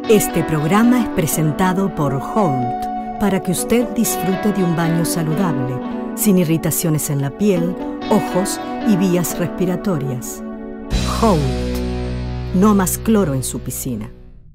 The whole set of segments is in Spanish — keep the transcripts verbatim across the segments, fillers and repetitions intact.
Este programa es presentado por Holt, para que usted disfrute de un baño saludable, sin irritaciones en la piel, ojos y vías respiratorias. Holt, no más cloro en su piscina.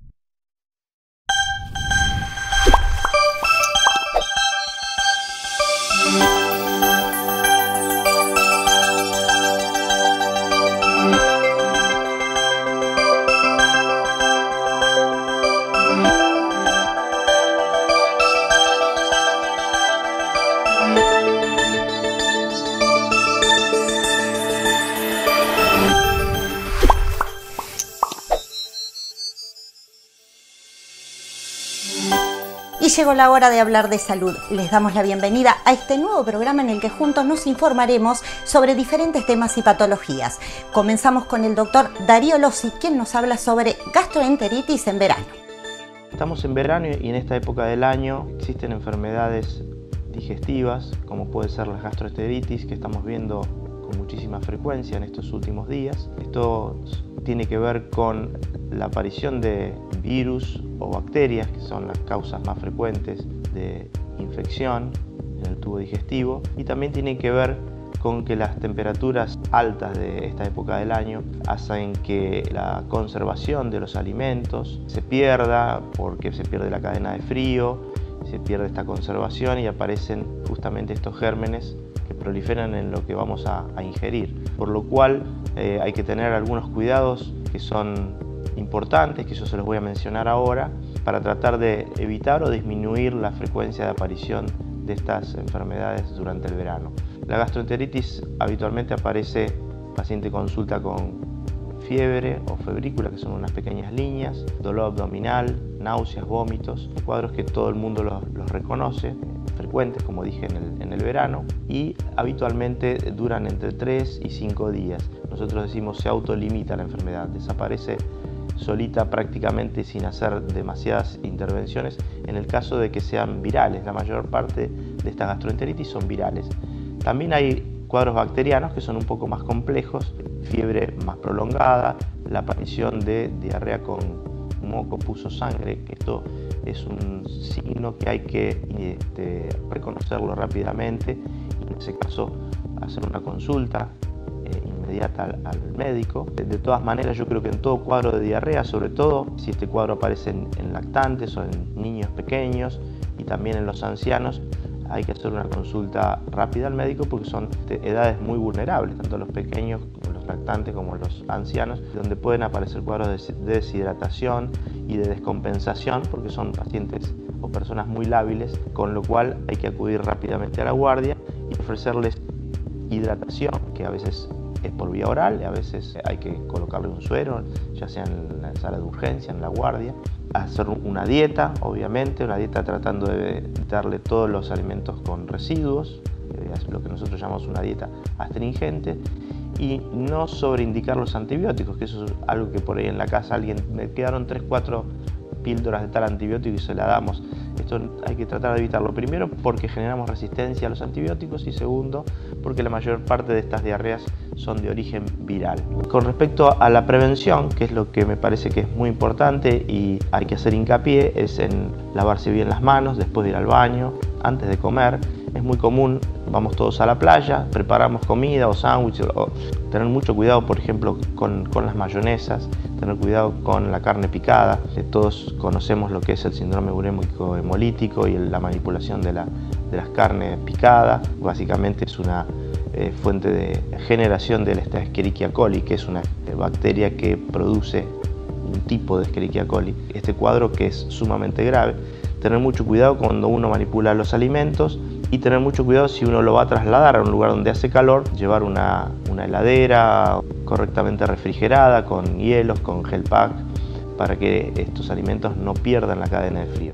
Y llegó la hora de hablar de salud. Les damos la bienvenida a este nuevo programa en el que juntos nos informaremos sobre diferentes temas y patologías. Comenzamos con el doctor Darío Lossi, quien nos habla sobre gastroenteritis en verano. Estamos en verano y en esta época del año existen enfermedades digestivas, como puede ser la gastroenteritis, que estamos viendo con muchísima frecuencia en estos últimos días. Esto tiene que ver con la aparición de virus o bacterias, que son las causas más frecuentes de infección en el tubo digestivo, y también tiene que ver con que las temperaturas altas de esta época del año hacen que la conservación de los alimentos se pierda, porque se pierde la cadena de frío, se pierde esta conservación y aparecen justamente estos gérmenes que proliferan en lo que vamos a, a ingerir, por lo cual eh, hay que tener algunos cuidados que son importantes, que yo se los voy a mencionar ahora, para tratar de evitar o disminuir la frecuencia de aparición de estas enfermedades durante el verano. La gastroenteritis habitualmente aparece, el paciente consulta con fiebre o febrícula, que son unas pequeñas líneas, dolor abdominal, náuseas, vómitos, cuadros que todo el mundo los, los reconoce, frecuentes, como dije, en el, en el verano, y habitualmente duran entre tres y cinco días. Nosotros decimos se autolimita la enfermedad, desaparece solita prácticamente sin hacer demasiadas intervenciones en el caso de que sean virales. La mayor parte de estas gastroenteritis son virales. También hay cuadros bacterianos que son un poco más complejos, fiebre más prolongada, la aparición de diarrea con moco, pus o sangre, que esto es un signo que hay que este, reconocerlo rápidamente y en ese caso hacer una consulta eh, inmediata al, al médico. De, de todas maneras, yo creo que en todo cuadro de diarrea, sobre todo si este cuadro aparece en, en lactantes o en niños pequeños y también en los ancianos, hay que hacer una consulta rápida al médico porque son de edades muy vulnerables, tanto los pequeños, los lactantes como los ancianos, donde pueden aparecer cuadros de deshidratación y de descompensación porque son pacientes o personas muy lábiles, con lo cual hay que acudir rápidamente a la guardia y ofrecerles hidratación, que a veces es por vía oral, a veces hay que colocarle un suero, ya sea en la sala de urgencia, en la guardia. Hacer una dieta, obviamente, una dieta tratando de darle todos los alimentos con residuos, lo que nosotros llamamos una dieta astringente, y no sobreindicar los antibióticos, que eso es algo que por ahí en la casa alguien, me quedaron tres, cuatro píldoras de tal antibiótico y se la damos. Esto hay que tratar de evitarlo, primero porque generamos resistencia a los antibióticos y segundo porque la mayor parte de estas diarreas son de origen viral. Con respecto a la prevención, que es lo que me parece que es muy importante y hay que hacer hincapié, es en lavarse bien las manos después de ir al baño, antes de comer. Es muy común, vamos todos a la playa, preparamos comida o sándwiches, o tener mucho cuidado, por ejemplo, con, con las mayonesas, tener cuidado con la carne picada. Todos conocemos lo que es el síndrome urémico hemolítico y la manipulación de, la, de las carnes picadas. Básicamente es una eh, fuente de generación de la Escherichia coli, que es una bacteria que produce un tipo de Escherichia coli. Este cuadro, que es sumamente grave, tener mucho cuidado cuando uno manipula los alimentos y tener mucho cuidado si uno lo va a trasladar a un lugar donde hace calor, llevar una, una heladera correctamente refrigerada, con hielos, con gel pack, para que estos alimentos no pierdan la cadena de frío.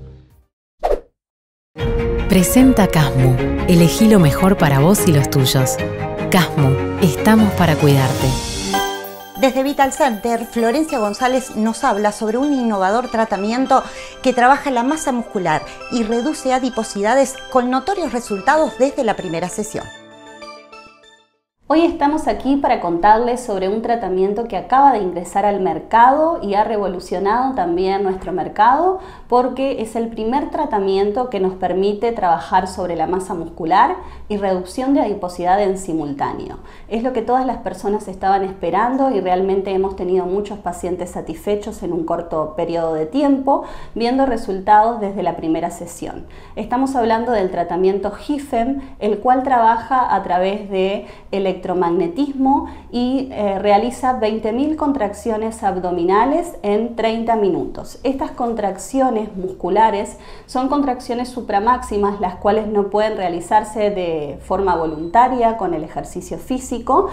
Presenta Casmu. Elegí lo mejor para vos y los tuyos. Casmu, estamos para cuidarte. Desde Vital Center, Florencia González nos habla sobre un innovador tratamiento que trabaja la masa muscular y reduce adiposidades con notorios resultados desde la primera sesión. Hoy estamos aquí para contarles sobre un tratamiento que acaba de ingresar al mercado y ha revolucionado también nuestro mercado porque es el primer tratamiento que nos permite trabajar sobre la masa muscular y reducción de adiposidad en simultáneo. Es lo que todas las personas estaban esperando y realmente hemos tenido muchos pacientes satisfechos en un corto periodo de tiempo, viendo resultados desde la primera sesión. Estamos hablando del tratamiento HIFEM, el cual trabaja a través de el electromagnetismo y eh, realiza veinte mil contracciones abdominales en treinta minutos. Estas contracciones musculares son contracciones supramáximas, las cuales no pueden realizarse de forma voluntaria con el ejercicio físico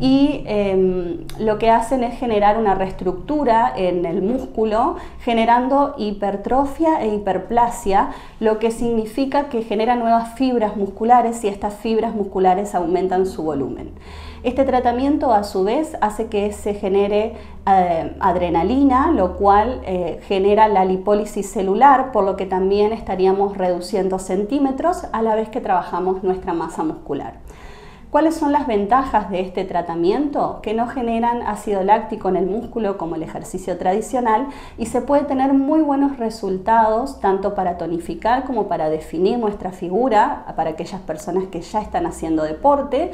y eh, lo que hacen es generar una reestructura en el músculo, generando hipertrofia e hiperplasia, lo que significa que genera nuevas fibras musculares y estas fibras musculares aumentan su volumen. Este tratamiento a su vez hace que se genere eh, adrenalina, lo cual eh, genera la lipólisis celular, por lo que también estaríamos reduciendo centímetros a la vez que trabajamos nuestra masa muscular. ¿Cuáles son las ventajas de este tratamiento? Que no generan ácido láctico en el músculo como el ejercicio tradicional y se puede tener muy buenos resultados tanto para tonificar como para definir nuestra figura para aquellas personas que ya están haciendo deporte.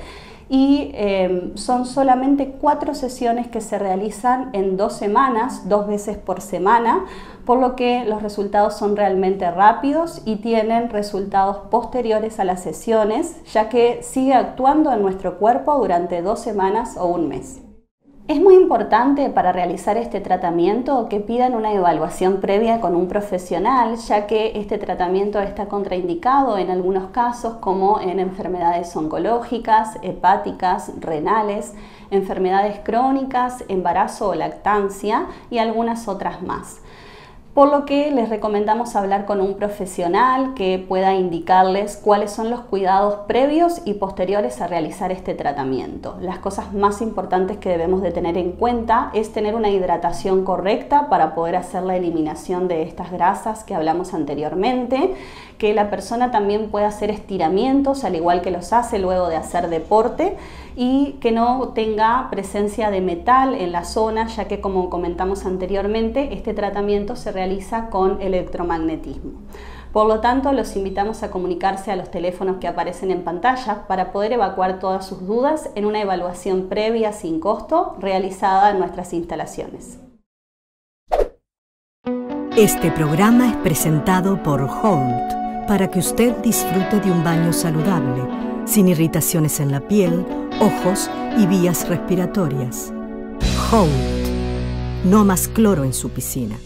Y eh, son solamente cuatro sesiones que se realizan en dos semanas, dos veces por semana, por lo que los resultados son realmente rápidos y tienen resultados posteriores a las sesiones, ya que sigue actuando en nuestro cuerpo durante dos semanas o un mes. Es muy importante para realizar este tratamiento que pidan una evaluación previa con un profesional, ya que este tratamiento está contraindicado en algunos casos como en enfermedades oncológicas, hepáticas, renales, enfermedades crónicas, embarazo o lactancia y algunas otras más. Por lo que les recomendamos hablar con un profesional que pueda indicarles cuáles son los cuidados previos y posteriores a realizar este tratamiento. Las cosas más importantes que debemos de tener en cuenta es tener una hidratación correcta para poder hacer la eliminación de estas grasas que hablamos anteriormente, que la persona también pueda hacer estiramientos al igual que los hace luego de hacer deporte y que no tenga presencia de metal en la zona, ya que como comentamos anteriormente, este tratamiento se realiza con electromagnetismo. Por lo tanto, los invitamos a comunicarse a los teléfonos que aparecen en pantalla para poder evacuar todas sus dudas en una evaluación previa sin costo realizada en nuestras instalaciones. Este programa es presentado por Holt para que usted disfrute de un baño saludable, sin irritaciones en la piel, ojos y vías respiratorias. Holt. No más cloro en su piscina.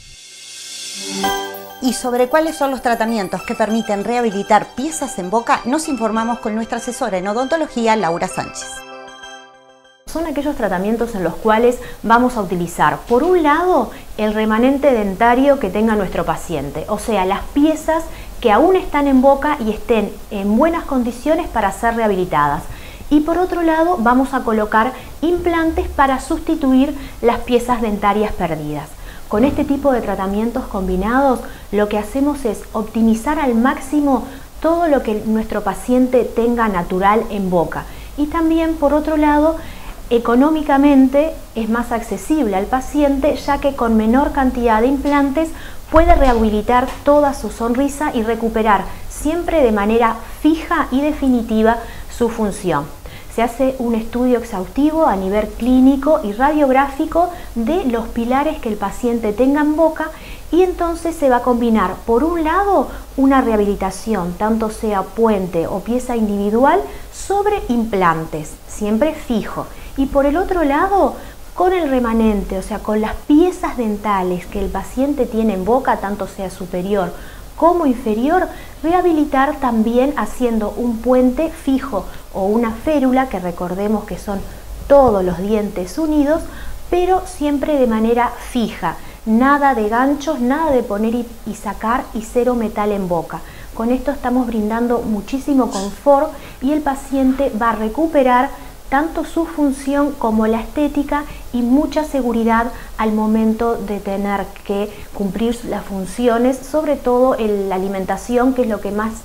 Y sobre cuáles son los tratamientos que permiten rehabilitar piezas en boca, nos informamos con nuestra asesora en odontología, Laura Sánchez. Son aquellos tratamientos en los cuales vamos a utilizar, por un lado, el remanente dentario que tenga nuestro paciente, o sea, las piezas que aún están en boca y estén en buenas condiciones para ser rehabilitadas. Y por otro lado, vamos a colocar implantes para sustituir las piezas dentarias perdidas. Con este tipo de tratamientos combinados, lo que hacemos es optimizar al máximo todo lo que nuestro paciente tenga natural en boca. Y también, por otro lado, económicamente es más accesible al paciente, ya que con menor cantidad de implantes puede rehabilitar toda su sonrisa y recuperar siempre de manera fija y definitiva su función. Se hace un estudio exhaustivo a nivel clínico y radiográfico de los pilares que el paciente tenga en boca y entonces se va a combinar, por un lado, una rehabilitación, tanto sea puente o pieza individual, sobre implantes, siempre fijo. Y por el otro lado, con el remanente, o sea, con las piezas dentales que el paciente tiene en boca, tanto sea superior como inferior, rehabilitar también haciendo un puente fijo o una férula, que recordemos que son todos los dientes unidos, pero siempre de manera fija, nada de ganchos, nada de poner y, y sacar y cero metal en boca. Con esto estamos brindando muchísimo confort y el paciente va a recuperar tanto su función como la estética y mucha seguridad al momento de tener que cumplir las funciones, sobre todo en la alimentación, que es lo que más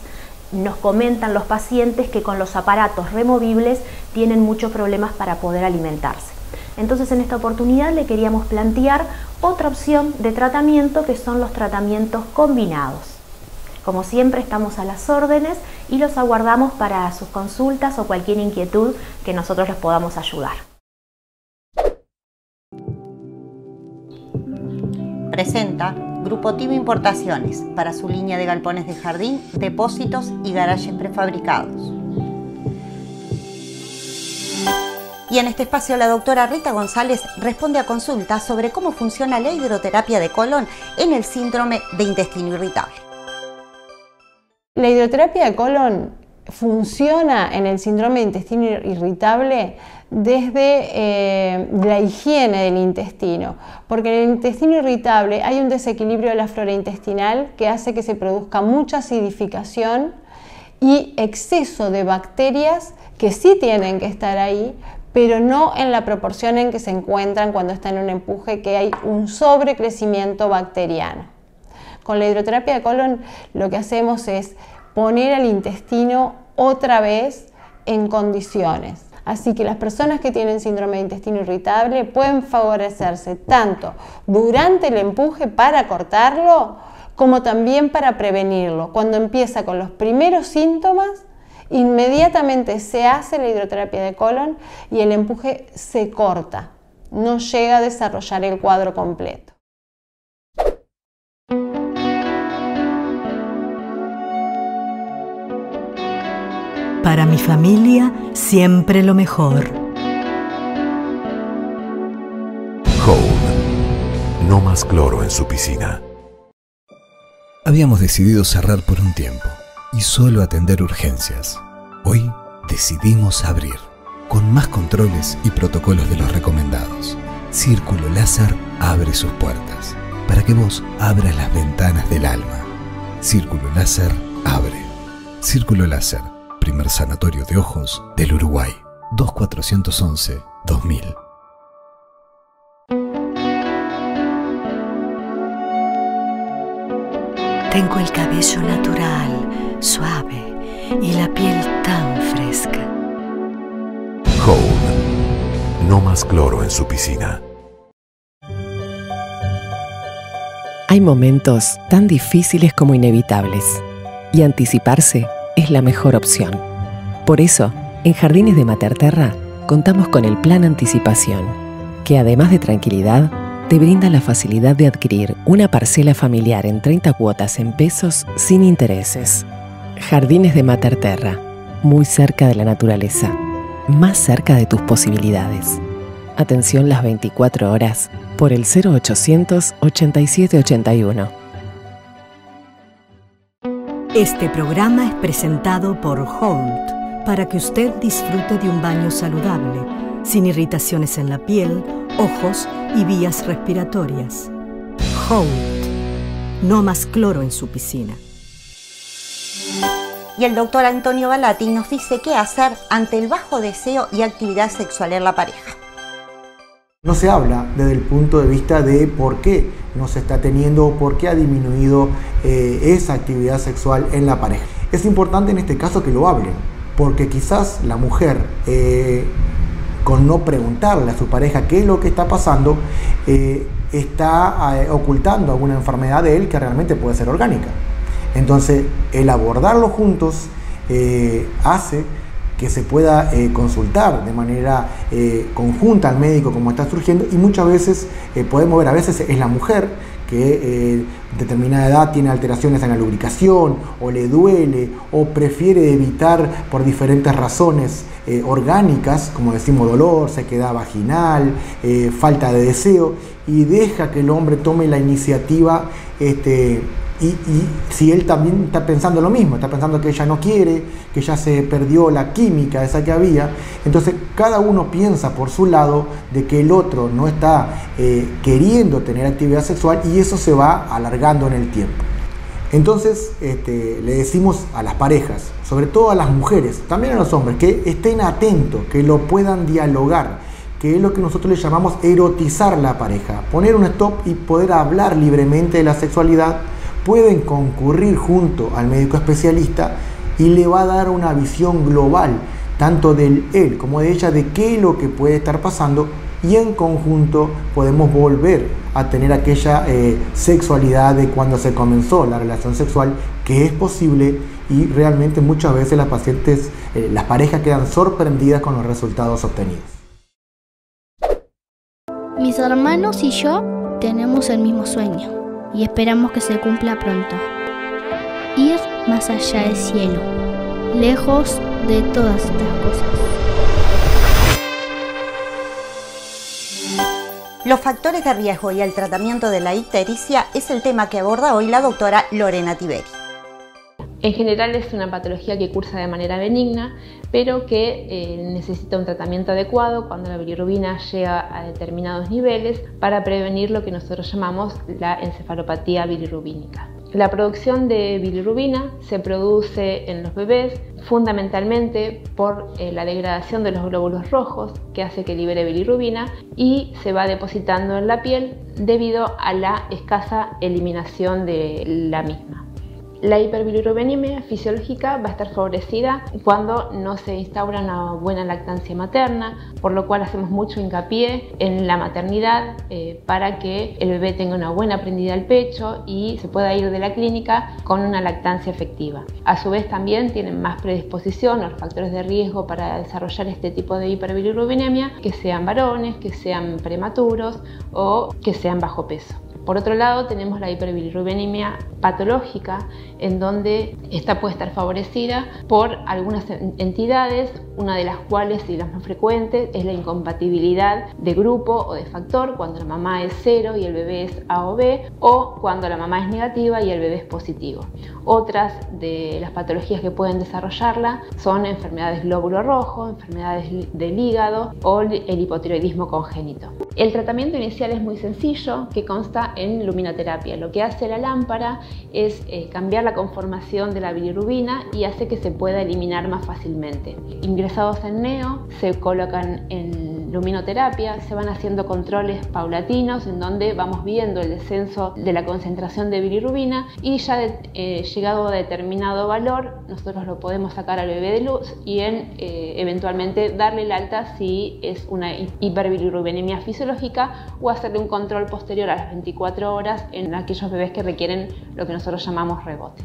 nos comentan los pacientes que con los aparatos removibles tienen muchos problemas para poder alimentarse. Entonces, en esta oportunidad le queríamos plantear otra opción de tratamiento, que son los tratamientos combinados. Como siempre, estamos a las órdenes y los aguardamos para sus consultas o cualquier inquietud que nosotros les podamos ayudar. Presenta Grupo Tivo Importaciones para su línea de galpones de jardín, depósitos y garajes prefabricados. Y en este espacio la doctora Rita González responde a consultas sobre cómo funciona la hidroterapia de colon en el síndrome de intestino irritable. La hidroterapia de colon funciona en el síndrome de intestino irritable desde eh, la higiene del intestino, porque en el intestino irritable hay un desequilibrio de la flora intestinal que hace que se produzca mucha acidificación y exceso de bacterias que sí tienen que estar ahí, pero no en la proporción en que se encuentran cuando están en un empuje, que hay un sobrecrecimiento bacteriano. Con la hidroterapia de colon lo que hacemos es poner al intestino otra vez en condiciones. Así que las personas que tienen síndrome de intestino irritable pueden favorecerse tanto durante el empuje para cortarlo, como también para prevenirlo. Cuando empieza con los primeros síntomas, inmediatamente se hace la hidroterapia de colon y el empuje se corta. No llega a desarrollar el cuadro completo. Para mi familia, siempre lo mejor. Hold. No más cloro en su piscina. Habíamos decidido cerrar por un tiempo y solo atender urgencias. Hoy decidimos abrir, con más controles y protocolos de los recomendados. Círculo Láser abre sus puertas para que vos abras las ventanas del alma. Círculo Láser abre. Círculo Láser, primer sanatorio de ojos del Uruguay. dos cuatro once dos mil. Tengo el cabello natural, suave y la piel tan fresca. Hold. No más cloro en su piscina. Hay momentos tan difíciles como inevitables, y anticiparse es la mejor opción. Por eso, en Jardines de Mater Terra contamos con el Plan Anticipación, que además de tranquilidad, te brinda la facilidad de adquirir una parcela familiar en treinta cuotas en pesos sin intereses. Jardines de Mater Terra, muy cerca de la naturaleza, más cerca de tus posibilidades. Atención las veinticuatro horas por el cero ochocientos ochenta y siete ochenta y uno. Este programa es presentado por Holt para que usted disfrute de un baño saludable, sin irritaciones en la piel, ojos y vías respiratorias. Holt. No más cloro en su piscina. Y el doctor Antonio Balatti nos dice qué hacer ante el bajo deseo y actividad sexual en la pareja. No se habla desde el punto de vista de por qué no se está teniendo o por qué ha disminuido eh, esa actividad sexual en la pareja. Es importante en este caso que lo hablen, porque quizás la mujer, eh, con no preguntarle a su pareja qué es lo que está pasando, eh, está eh, ocultando alguna enfermedad de él que realmente puede ser orgánica. Entonces, el abordarlo juntos eh, hace que se pueda eh, consultar de manera eh, conjunta al médico como está surgiendo, y muchas veces eh, podemos ver, a veces es la mujer que eh, determinada edad tiene alteraciones en la lubricación, o le duele, o prefiere evitar por diferentes razones eh, orgánicas, como decimos dolor, sequedad vaginal, eh, falta de deseo, y deja que el hombre tome la iniciativa, este, y, y si él también está pensando lo mismo, está pensando que ella no quiere, que ya se perdió la química esa que había, entonces cada uno piensa por su lado de que el otro no está eh, queriendo tener actividad sexual, y eso se va alargando en el tiempo. Entonces este, le decimos a las parejas, sobre todo a las mujeres, también a los hombres, que estén atentos, que lo puedan dialogar, que es lo que nosotros le llamamos erotizar la pareja, poner un stop y poder hablar libremente de la sexualidad. Pueden concurrir junto al médico especialista y le va a dar una visión global, tanto del él como de ella, de qué es lo que puede estar pasando, y en conjunto podemos volver a tener aquella eh, sexualidad de cuando se comenzó la relación sexual, que es posible, y realmente muchas veces las pacientes, eh, las parejas quedan sorprendidas con los resultados obtenidos. Mis hermanos y yo tenemos el mismo sueño y esperamos que se cumpla pronto. Ir más allá del cielo, lejos de todas estas cosas. Los factores de riesgo y el tratamiento de la ictericia es el tema que aborda hoy la doctora Lorena Tiberi. En general es una patología que cursa de manera benigna, pero que eh, necesita un tratamiento adecuado cuando la bilirrubina llega a determinados niveles para prevenir lo que nosotros llamamos la encefalopatía bilirrubínica. La producción de bilirrubina se produce en los bebés fundamentalmente por eh, la degradación de los glóbulos rojos, que hace que libere bilirrubina, y se va depositando en la piel debido a la escasa eliminación de la misma. La hiperbilirubinemia fisiológica va a estar favorecida cuando no se instaura una buena lactancia materna, por lo cual hacemos mucho hincapié en la maternidad eh, para que el bebé tenga una buena prendida al pecho y se pueda ir de la clínica con una lactancia efectiva. A su vez también tienen más predisposición a los factores de riesgo para desarrollar este tipo de hiperbilirubinemia, que sean varones, que sean prematuros o que sean bajo peso. Por otro lado, tenemos la hiperbilirubinemia patológica, en donde esta puede estar favorecida por algunas entidades, una de las cuales y las más frecuentes es la incompatibilidad de grupo o de factor, cuando la mamá es cero y el bebé es A o B, o cuando la mamá es negativa y el bebé es positivo. Otras de las patologías que pueden desarrollarla son enfermedades glóbulo rojo, enfermedades del hígado o el hipotiroidismo congénito. El tratamiento inicial es muy sencillo, que consta en luminoterapia. Lo que hace la lámpara es eh, cambiar la conformación de la bilirrubina y hace que se pueda eliminar más fácilmente. Ingresados en neo, se colocan en luminoterapia, se van haciendo controles paulatinos en donde vamos viendo el descenso de la concentración de bilirrubina, y ya de, eh, llegado a determinado valor nosotros lo podemos sacar al bebé de luz y en, eh, eventualmente darle el alta si es una hiperbilirubinemia fisiológica, o hacerle un control posterior a las veinticuatro horas en aquellos bebés que requieren lo que nosotros llamamos rebote.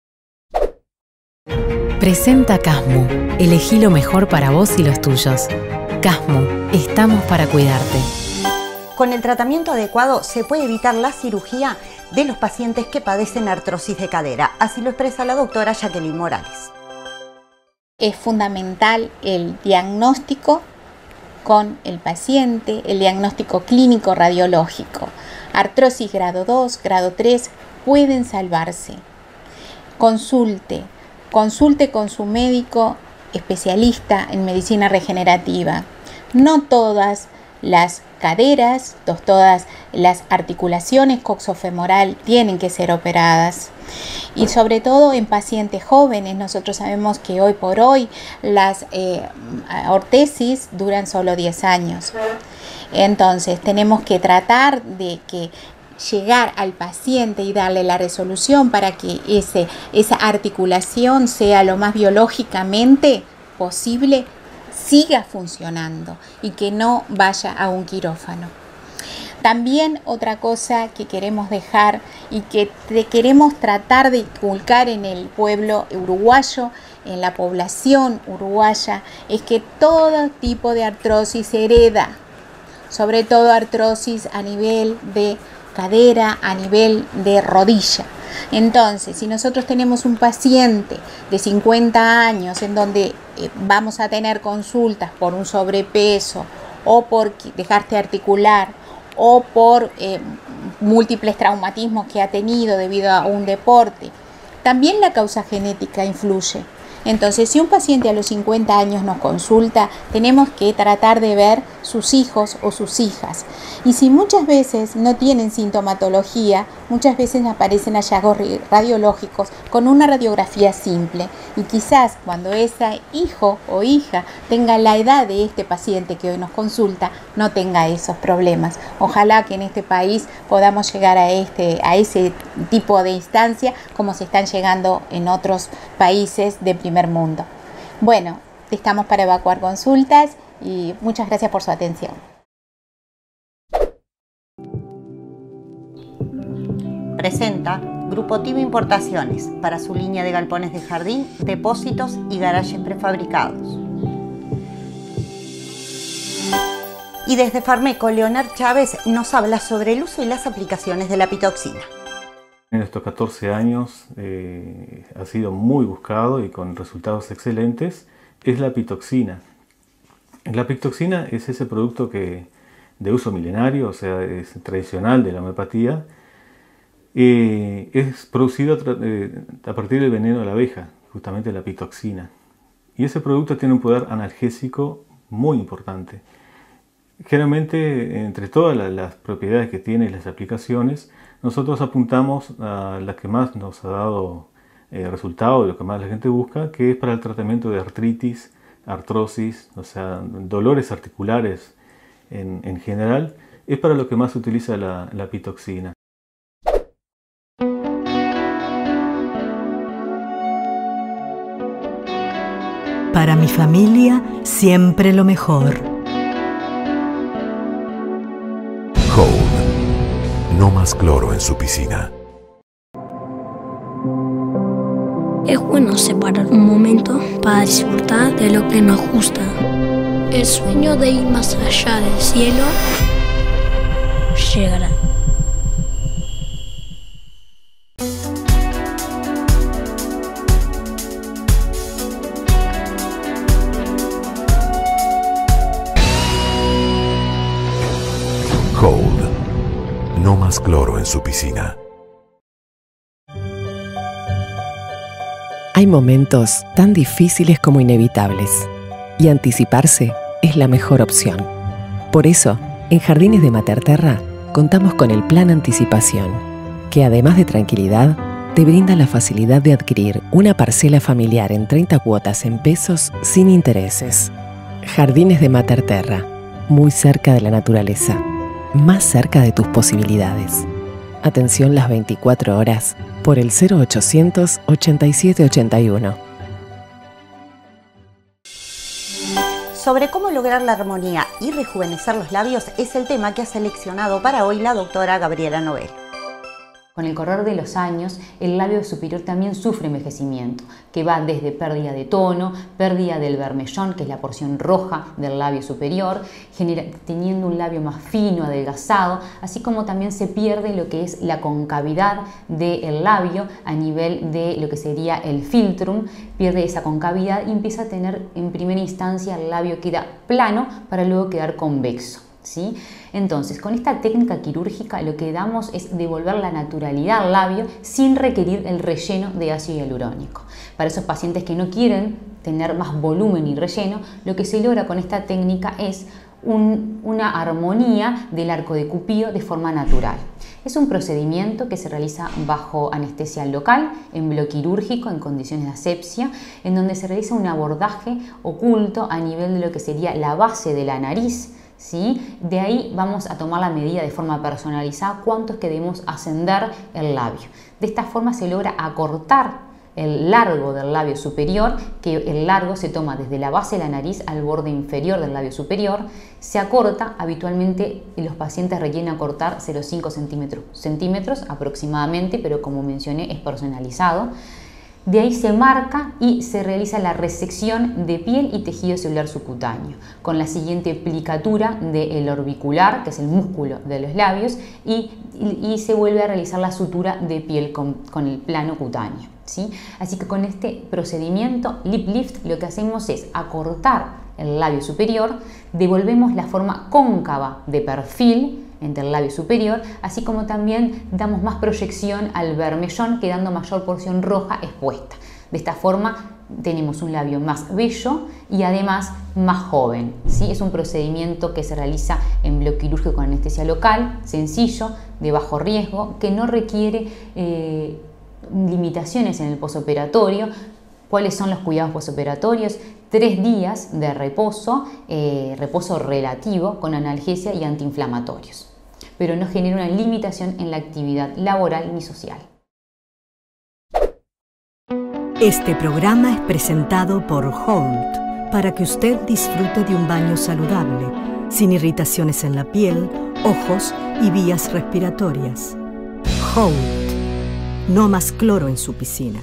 Presenta Casmu. Elegí lo mejor para vos y los tuyos. Casmu, estamos para cuidarte. Con el tratamiento adecuado se puede evitar la cirugía de los pacientes que padecen artrosis de cadera. Así lo expresa la doctora Jacqueline Morales. Es fundamental el diagnóstico con el paciente, el diagnóstico clínico radiológico. Artrosis grado dos, grado tres pueden salvarse. Consulte, consulte con su médico especialista en medicina regenerativa. No todas las caderas, todas las articulaciones coxofemoral tienen que ser operadas. Y sobre todo en pacientes jóvenes, nosotros sabemos que hoy por hoy las eh, ortesis duran solo diez años. Entonces tenemos que tratar de que llegar al paciente y darle la resolución para que ese, esa articulación sea lo más biológicamente posible, siga funcionando y que no vaya a un quirófano. También otra cosa que queremos dejar y que queremos tratar de inculcar en el pueblo uruguayo, en la población uruguaya, es que todo tipo de artrosis se hereda, sobre todo artrosis a nivel de cadera, a nivel de rodilla. Entonces, si nosotros tenemos un paciente de cincuenta años en donde eh, vamos a tener consultas por un sobrepeso o por dejarse articular o por eh, múltiples traumatismos que ha tenido debido a un deporte, también la causa genética influye. Entonces, si un paciente a los cincuenta años nos consulta, tenemos que tratar de ver sus hijos o sus hijas. Y si muchas veces no tienen sintomatología, muchas veces aparecen hallazgos radiológicos con una radiografía simple. Y quizás cuando ese hijo o hija tenga la edad de este paciente que hoy nos consulta, no tenga esos problemas. Ojalá que en este país podamos llegar a, este, a ese tipo de instancia como se están llegando en otros países de primer mundo. Bueno, estamos para evacuar consultas y muchas gracias por su atención. Presenta Grupo Tivo Importaciones para su línea de galpones de jardín, depósitos y garajes prefabricados. Y desde Farmeco, Leonard Chávez nos habla sobre el uso y las aplicaciones de la pitoxina. En estos catorce años eh, ha sido muy buscado y con resultados excelentes, es la pitoxina. La pitoxina es ese producto que, de uso milenario, o sea, es tradicional de la homeopatía. Eh, es producido eh, a partir del veneno de la abeja, justamente la pitoxina. Y ese producto tiene un poder analgésico muy importante. Generalmente, entre todas las, las propiedades que tiene y las aplicaciones, nosotros apuntamos a la que más nos ha dado eh, resultado, lo que más la gente busca, que es para el tratamiento de artritis, artrosis, o sea, dolores articulares en, en general, es para lo que más se utiliza la, la pitoxina. Para mi familia, siempre lo mejor. Hold. No más cloro en su piscina. Es bueno separar un momento para disfrutar de lo que nos gusta. El sueño de ir más allá del cielo llegará. Hold. No más cloro en su piscina. Hay momentos tan difíciles como inevitables, y anticiparse es la mejor opción. Por eso, en Jardines de Materterra contamos con el Plan Anticipación, que además de tranquilidad, te brinda la facilidad de adquirir una parcela familiar en treinta cuotas en pesos sin intereses. Jardines de Materterra, muy cerca de la naturaleza, más cerca de tus posibilidades. Atención las veinticuatro horas por el cero ochocientos ochenta y siete ochenta y uno. Sobre cómo lograr la armonía y rejuvenecer los labios es el tema que ha seleccionado para hoy la doctora Gabriela Novel. Con el correr de los años, el labio superior también sufre envejecimiento, que va desde pérdida de tono, pérdida del bermellón, que es la porción roja del labio superior, genera, teniendo un labio más fino, adelgazado, así como también se pierde lo que es la concavidad del labio a nivel de lo que sería el filtrum, pierde esa concavidad y empieza a tener en primera instancia el labio queda plano para luego quedar convexo. ¿Sí? Entonces, con esta técnica quirúrgica lo que damos es devolver la naturalidad al labio sin requerir el relleno de ácido hialurónico. Para esos pacientes que no quieren tener más volumen y relleno, lo que se logra con esta técnica es un, una armonía del arco de Cupido de forma natural. Es un procedimiento que se realiza bajo anestesia local, en bloquirúrgico, en condiciones de asepsia, en donde se realiza un abordaje oculto a nivel de lo que sería la base de la nariz. ¿Sí? De ahí vamos a tomar la medida de forma personalizada cuánto es que debemos ascender el labio. De esta forma se logra acortar el largo del labio superior, que el largo se toma desde la base de la nariz al borde inferior del labio superior. Se acorta, habitualmente los pacientes requieren acortar cero coma cinco centímetros, centímetros aproximadamente, pero como mencioné es personalizado. De ahí se marca y se realiza la resección de piel y tejido celular subcutáneo, con la siguiente plicatura del orbicular, que es el músculo de los labios, y, y, y se vuelve a realizar la sutura de piel con, con el plano cutáneo. ¿Sí? Así que con este procedimiento lip lift lo que hacemos es acortar el labio superior, devolvemos la forma cóncava de perfil entre el labio superior, así como también damos más proyección al bermellón, quedando mayor porción roja expuesta. De esta forma tenemos un labio más bello y además más joven, ¿sí? Es un procedimiento que se realiza en bloque quirúrgico con anestesia local, sencillo, de bajo riesgo, que no requiere eh, limitaciones en el posoperatorio. ¿Cuáles son los cuidados posoperatorios? Tres días de reposo, eh, reposo relativo con analgesia y antiinflamatorios, pero no genera una limitación en la actividad laboral ni social. Este programa es presentado por Holt para que usted disfrute de un baño saludable, sin irritaciones en la piel, ojos y vías respiratorias. Holt. No más cloro en su piscina.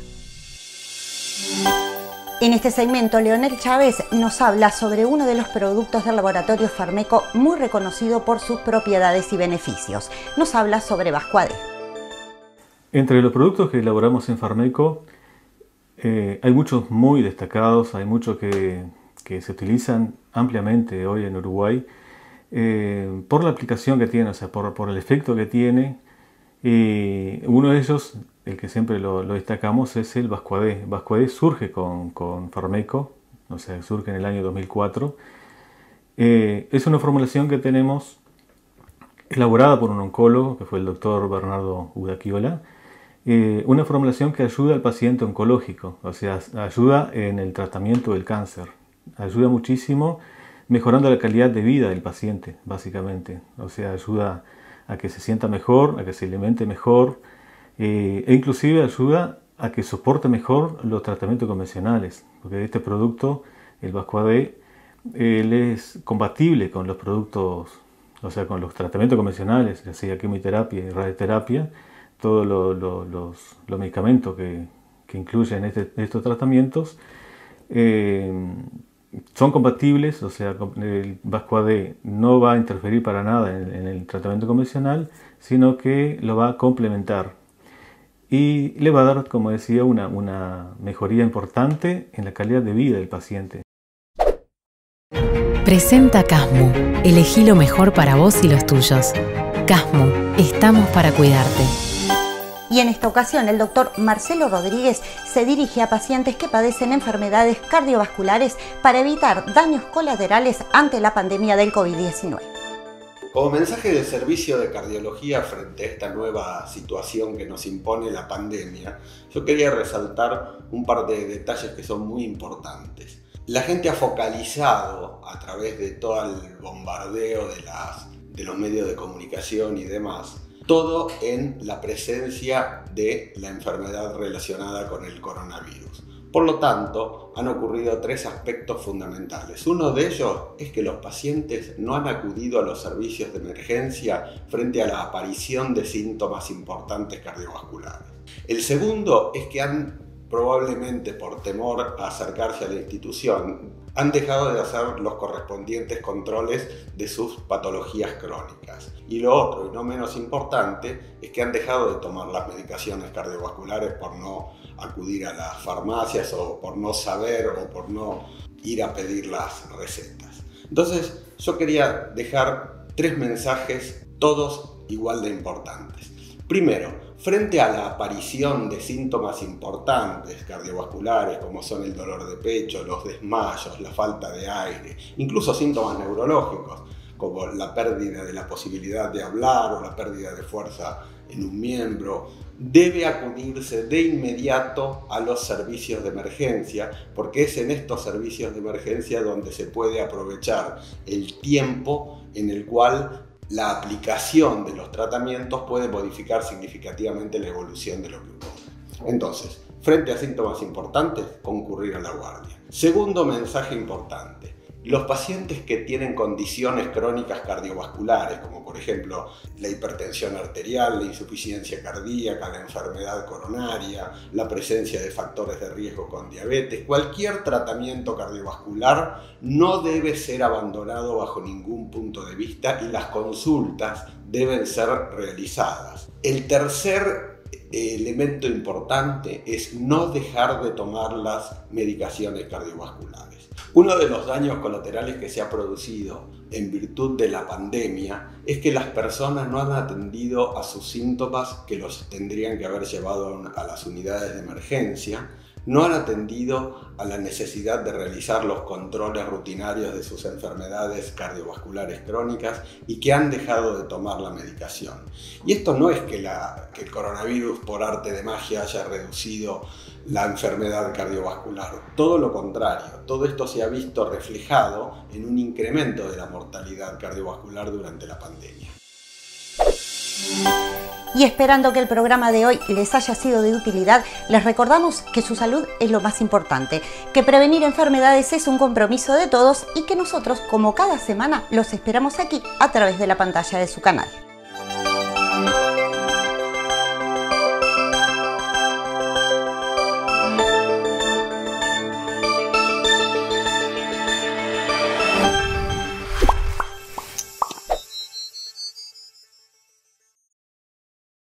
En este segmento, Leonel Chávez nos habla sobre uno de los productos del laboratorio Farmeco muy reconocido por sus propiedades y beneficios. Nos habla sobre Vascuade. Entre los productos que elaboramos en Farmeco, eh, hay muchos muy destacados, hay muchos que, que se utilizan ampliamente hoy en Uruguay eh, por la aplicación que tiene, o sea, por, por el efecto que tiene. Y uno de ellos, el que siempre lo, lo destacamos, es el Vascuade. Vascuade surge con, con Farmeco, o sea, surge en el año dos mil cuatro. Eh, es una formulación que tenemos elaborada por un oncólogo, que fue el doctor Bernardo Udaquiola. Eh, una formulación que ayuda al paciente oncológico, o sea, ayuda en el tratamiento del cáncer. Ayuda muchísimo mejorando la calidad de vida del paciente, básicamente. O sea, ayuda a que se sienta mejor, a que se alimente mejor, eh, e inclusive ayuda a que soporte mejor los tratamientos convencionales, porque este producto, el Vascuade, él es compatible con los productos, o sea, con los tratamientos convencionales, ya sea quimioterapia y radioterapia, todos lo, lo, los, los medicamentos que, que incluyen este, estos tratamientos, eh, son compatibles, o sea, el Vascuade no va a interferir para nada en, en el tratamiento convencional, sino que lo va a complementar y le va a dar, como decía, una, una mejoría importante en la calidad de vida del paciente. Presenta Casmu. Elegí lo mejor para vos y los tuyos. Casmu. Estamos para cuidarte. Y en esta ocasión el doctor Marcelo Rodríguez se dirige a pacientes que padecen enfermedades cardiovasculares para evitar daños colaterales ante la pandemia del COVID diecinueve. Como mensaje de servicio de cardiología frente a esta nueva situación que nos impone la pandemia, yo quería resaltar un par de detalles que son muy importantes. La gente ha focalizado a través de todo el bombardeo de, las, de los medios de comunicación y demás, todo en la presencia de la enfermedad relacionada con el coronavirus. Por lo tanto, han ocurrido tres aspectos fundamentales. Uno de ellos es que los pacientes no han acudido a los servicios de emergencia frente a la aparición de síntomas importantes cardiovasculares. El segundo es que han, probablemente por temor a acercarse a la institución, han dejado de hacer los correspondientes controles de sus patologías crónicas. Y lo otro, y no menos importante, es que han dejado de tomar las medicaciones cardiovasculares por no acudir a las farmacias o por no saber o por no ir a pedir las recetas. Entonces, yo quería dejar tres mensajes, todos igual de importantes. Primero, frente a la aparición de síntomas importantes cardiovasculares como son el dolor de pecho, los desmayos, la falta de aire, incluso síntomas neurológicos como la pérdida de la posibilidad de hablar o la pérdida de fuerza en un miembro, debe acudirse de inmediato a los servicios de emergencia, porque es en estos servicios de emergencia donde se puede aprovechar el tiempo en el cual la aplicación de los tratamientos puede modificar significativamente la evolución de lo que ocurre. Entonces, frente a síntomas importantes, concurrir a la guardia. Segundo mensaje importante. Los pacientes que tienen condiciones crónicas cardiovasculares, como por ejemplo la hipertensión arterial, la insuficiencia cardíaca, la enfermedad coronaria, la presencia de factores de riesgo con diabetes, cualquier tratamiento cardiovascular no debe ser abandonado bajo ningún punto de vista y las consultas deben ser realizadas. El tercer elemento importante es no dejar de tomar las medicaciones cardiovasculares. Uno de los daños colaterales que se ha producido en virtud de la pandemia es que las personas no han atendido a sus síntomas que los tendrían que haber llevado a las unidades de emergencia, no han atendido a la necesidad de realizar los controles rutinarios de sus enfermedades cardiovasculares crónicas y que han dejado de tomar la medicación. Y esto no es que, la, que el coronavirus por arte de magia haya reducido la enfermedad cardiovascular, todo lo contrario, todo esto se ha visto reflejado en un incremento de la mortalidad cardiovascular durante la pandemia. Y esperando que el programa de hoy les haya sido de utilidad, les recordamos que su salud es lo más importante, que prevenir enfermedades es un compromiso de todos y que nosotros, como cada semana, los esperamos aquí a través de la pantalla de su canal.